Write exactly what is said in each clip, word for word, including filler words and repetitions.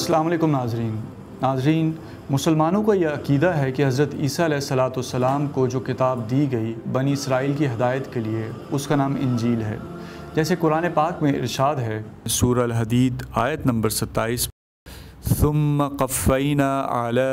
अस्सलाम वालेकुम नाज़रीन नाज़रीन मुसलमानों का यह अक़ीदा है कि हज़रत ईसा अलैहिस्सलातु वस्सलाम को जो किताब दी गई बनी इसराइल की हिदायत के लिए, उसका नाम इंजील है। जैसे कुरान पाक में इरशाद है, सूरह अल-हदीद आयत नंबर सत्ताईस, सुम्मा क़फ़्फ़ैना अला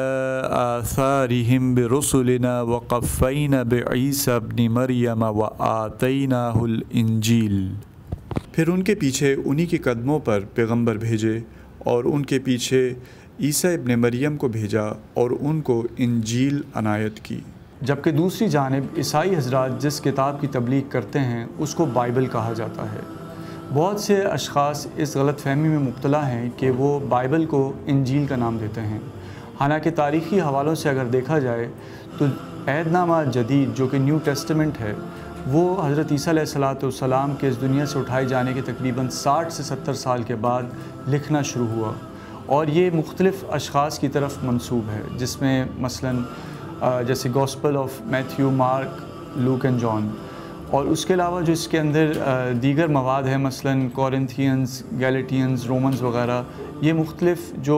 आसारिहिम बिरुसुलिना व क़फ़्फ़ैना बिईसा इब्न मरियम व आतैनाहुल इंजील। फिर उनके पीछे उन्हीं के कदमों पर पैगंबर भेजे और उनके पीछे ईसा इब्न मरियम को भेजा और उनको इंजील अनायत की। जबकि दूसरी जानिब ईसाई हज़रात जिस किताब की तबलीग करते हैं उसको बाइबल कहा जाता है। बहुत से अशख़ास इस गलतफ़हमी में मुब्तला हैं कि वो बाइबल को इंजील का नाम देते हैं। हालांकि तारीख़ी हवालों से अगर देखा जाए तो अहदनामा जदीद जो कि न्यू टेस्टामेंट है, वो हज़रत ईसा अलैहिस्सलातु वस्सलाम के इस दुनिया से उठाए जाने के तकरीबन साठ से सत्तर साल के बाद लिखना शुरू हुआ और ये मुख्तलिफ़ अशख़ास की तरफ मंसूब है, जिसमें मसलन जैसे gospel of Matthew, Mark, Luke and John, और उसके अलावा जो इसके अंदर दीगर मवाद है मसलन कॉरिंथियंस, गैलेटियंस, रोमन्स वग़ैरह, ये मुख्तलिफ़ जो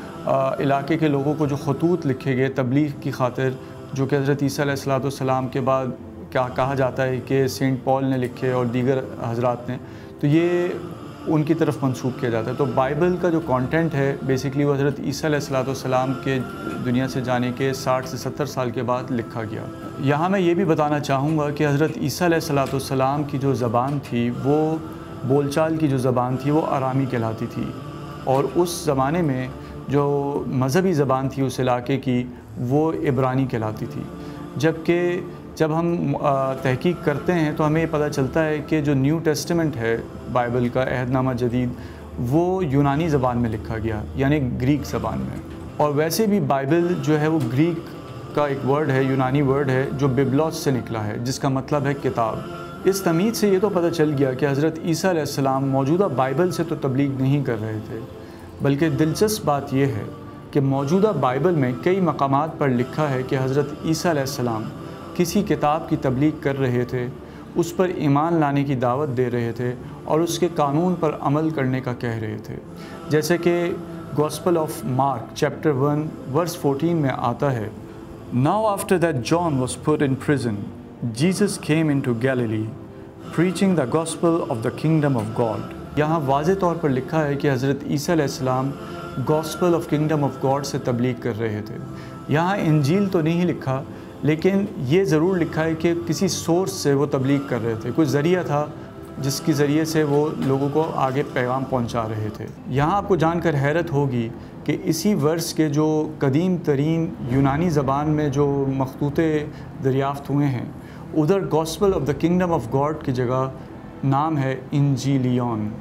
इलाके के लोगों को जो खतूत लिखे गए तबलीग की खातिर, जो कि हज़रत ईसा अलैहिस्सलातु वस्सलाम के बाद क्या कहा जाता है कि सेंट पॉल ने लिखे और दीगर हज़रात ने, तो ये उनकी तरफ मंसूब किया जाता है। तो बाइबल का जो कंटेंट है बेसिकली वो हज़रत ईसा अलैहिस्सलातु वस्सलाम के दुनिया से जाने के साठ से सत्तर साल के बाद लिखा गया। यहाँ मैं ये भी बताना चाहूँगा कि हज़रत ईसा अलैहिस्सलातु वस्सलाम की जो ज़बान थी, वो बोलचाल की जो ज़बान थी वो आरामी कहलाती थी, और उस ज़माने में जो मज़हबी ज़बान थी उस इलाके की वो इब्रानी कहलाती थी। जबकि जब हम तहकीक करते हैं तो हमें पता चलता है कि जो न्यू टेस्टामेंट है बाइबल का अहदनामा जदीद, वो यूनानी ज़बान में लिखा गया, यानी ग्रीक ज़बान में। और वैसे भी बाइबल जो है वो ग्रीक का एक वर्ड है, यूनानी वर्ड है, जो बिब्लोस से निकला है, जिसका मतलब है किताब। इस तमीज़ से ये तो पता चल गया कि हज़रत ईसा अलैहिस्सलाम मौजूदा बाइबल से तो तबलीग नहीं कर रहे थे, बल्कि दिलचस्प बात यह है कि मौजूदा बाइबल में कई मकामात पर लिखा है कि हज़रत ईसा अलैहिस्सलाम किसी किताब की तबलीग कर रहे थे, उस पर ईमान लाने की दावत दे रहे थे और उसके कानून पर अमल करने का कह रहे थे। जैसे कि gospel of Mark chapter one verse fourteen में आता है, now after that John was put in prison Jesus came into Galilee preaching the gospel of the kingdom of God. यहाँ वाज़े तौर पर लिखा है कि हज़रत ईसा अलैहिस्सलाम gospel of kingdom of God से तबलीग कर रहे थे। यहाँ इंजील तो नहीं लिखा, लेकिन ये ज़रूर लिखा है कि किसी सोर्स से वो तबलीग कर रहे थे, कोई ज़रिया था जिसके ज़रिए से वो लोगों को आगे पैगाम पहुंचा रहे थे। यहाँ आपको जानकर हैरत होगी कि इसी वर्स के जो कदीम तरीन यूनानी ज़बान में जो मखतूते दरियाफ़्त हुए हैं, उधर gospel of the kingdom of God की जगह नाम है इंजीलियन।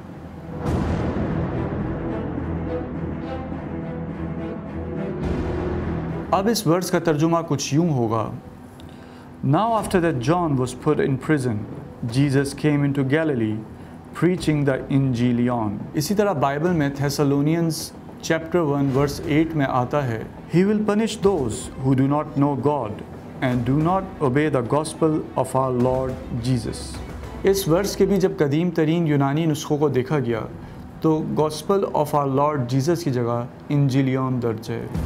अब इस वर्ड्स का तर्जुमा कुछ यूँ होगा, now after that John was put in prison Jesus came into Galilee preaching the इंजीलियन। इसी तरह बाइबल में Thessalonians chapter one verse eight में आता है, he will punish those who do not know God and do not obey the gospel of our Lord Jesus. इस verse के भी जब कदीम तरीन यूनानी नुस्खों को देखा गया तो gospel of our Lord Jesus की जगह इंजीलियन दर्ज है।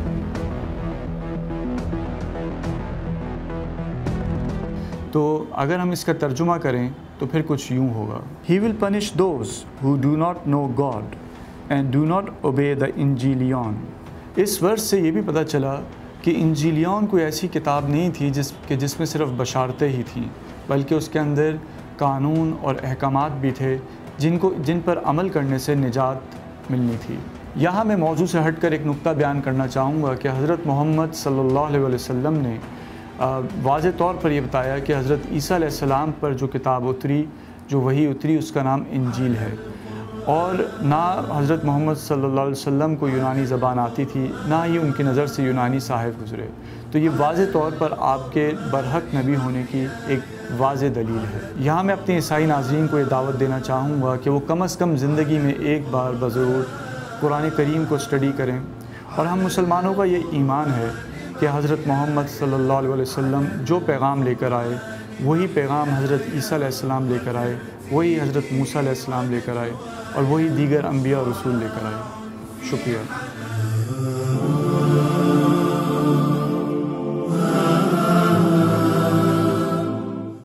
तो अगर हम इसका तर्जुमा करें तो फिर कुछ यूँ होगा, he will punish those who do not know God and do not obey the इंजीलियन। इस वर्स से ये भी पता चला कि इंजीलियन कोई ऐसी किताब नहीं थी जिस कि जिसमें सिर्फ बशारतें ही थीं, बल्कि उसके अंदर कानून और अहकामात भी थे जिनको जिन पर अमल करने से निजात मिलनी थी। यहाँ मैं मौजू से हटकर एक नुक्ता बयान करना चाहूँगा कि हज़रत मोहम्मद सल्लल्लाहु अलैहि वसल्लम ने वाज़े तौर पर यह बताया कि हज़रत ईसा अलैहिस्सलाम पर जो किताब उतरी, जो वही उतरी, उसका नाम इंजील है। और ना हज़रत मोहम्मद सल्लल्लाहु अलैहि वसल्लम को यूनानी ज़बान आती थी, ना ही उनकी नज़र से यूनानी साहिब गुज़रे। तो ये वाज़े तौर पर आपके बरहक नबी होने की एक वाज़े दलील है। यहाँ मैं अपने ईसाई नाज़रीन को ये दावत देना चाहूँगा कि वो कम अज़ कम ज़िंदगी में एक बार बज़रूर कुरान करीम को स्टडी करें। और हम मुसलमानों का ये ईमान है कि हज़रत मोहम्मद सल्लल्लाहु अलैहि वसल्लम जो पैगाम लेकर आए वही पैगाम हज़रत ईसा अलैहिस्सलाम लेकर आए, वही हज़रत मूसा अलैहिस्सलाम लेकर आए और वही दीगर अंबिया और रसूल लेकर आए। شکریہ.